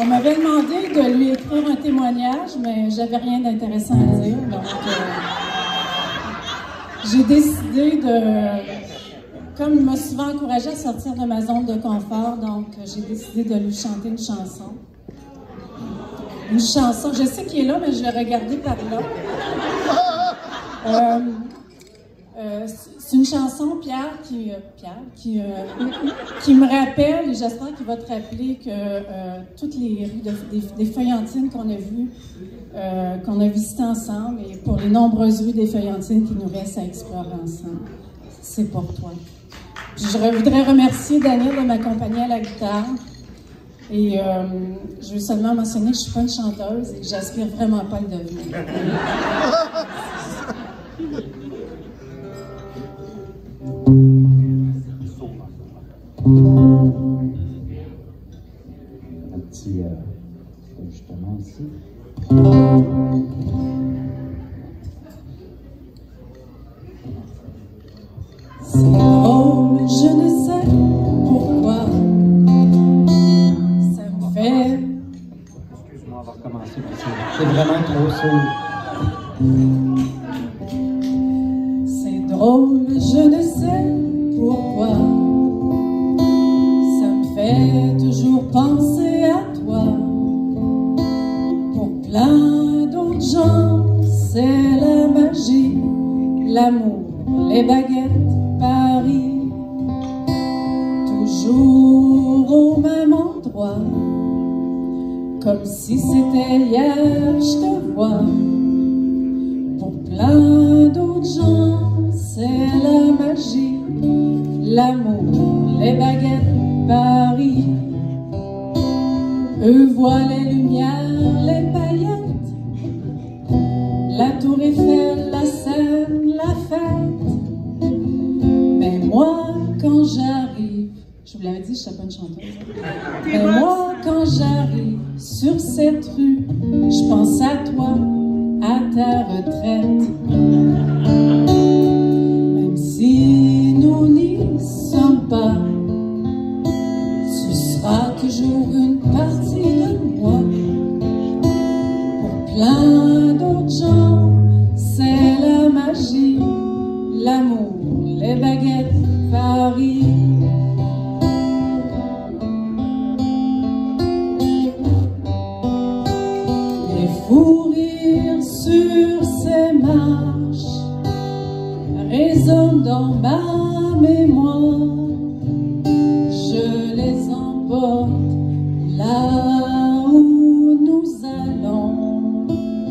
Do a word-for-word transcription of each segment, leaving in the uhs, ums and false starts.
On m'avait demandé de lui écrire un témoignage, mais j'avais rien d'intéressant à dire. Donc, euh, j'ai décidé de, comme il m'a souvent encouragé à sortir de ma zone de confort, donc j'ai décidé de lui chanter une chanson. Une chanson, je sais qu'il est là, mais je l'ai regardé par là. Euh, euh, c'est une chanson, Pierre, qui, euh, Pierre, qui, euh, qui me rappelle, et j'espère qu'il va te rappeler que euh, toutes les rues de, des, des Feuillantines qu'on a vues, euh, qu'on a visitées ensemble, et pour les nombreuses rues des Feuillantines qui nous restent à explorer ensemble, c'est pour toi. Puis je voudrais remercier Daniel de m'accompagner à la guitare. Et euh, je veux seulement mentionner que je ne suis pas une chanteuse et que j'aspire vraiment pas à le devenir. Un petit euh, ajustement ici. C'est drôle, je ne sais pourquoi. Ça me fait. Excuse-moi, on va recommencer parce que c'est vraiment trop sourd. C'est drôle, je ne sais pourquoi. Ça me fait toujours penser à toi. Pour plein d'autres gens, c'est la magie, l'amour, les baguettes, Paris. Toujours au même endroit. Comme si c'était hier, je te vois. Pour plein d'autres gens, c'est la magie, l'amour, les baguettes, Paris. Eux voient les lumières, les paillettes, la tour Eiffel, la Seine, la fête. Mais moi, quand j'arrive, je vous l'avais dit, je ne suis pas une chanteuse. Mais moi, quand j'arrive sur cette rue, je pense à toi, à ta retraite. Même si nous n'y sommes pas, tu seras toujours une partie de moi. Pour plein d'autres gens, c'est la magie, l'amour, les baguettes, Paris. Les fous rires sur ces marches résonnent dans ma mémoire. Je les emporte là où nous allons.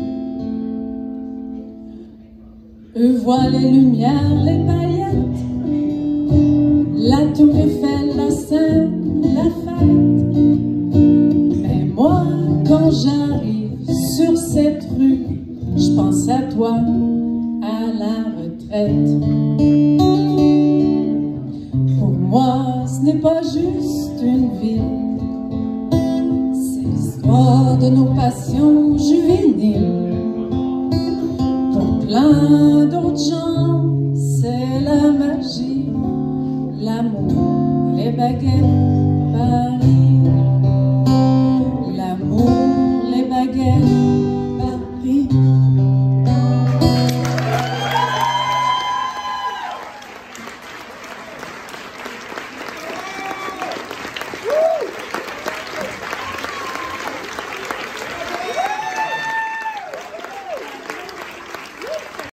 Eux voient les lumières, les paillettes, la tour Eiffel, la Seine, la fête. Mais moi, quand j'arrive sur cette rue, je pense à toi, à la retraite. Pour moi, ce n'est pas juste une ville, c'est l'histoire de nos passions juvéniles. Pour plein d'autres gens, c'est la magie, l'amour, les baguettes,